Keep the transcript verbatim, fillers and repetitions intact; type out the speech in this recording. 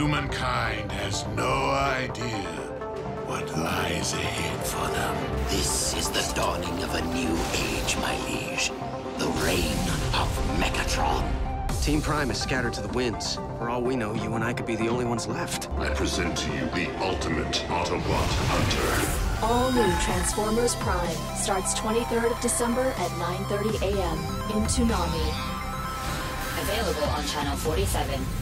Humankind has no idea what lies ahead for them. This is the dawning of a new age, my liege. The reign of Megatron. Team Prime is scattered to the winds. For all we know, you and I could be the only ones left. I present to you the ultimate Autobot hunter. All new Transformers Prime starts twenty-third of December at nine thirty a m in Toonami. Available on Channel forty-seven.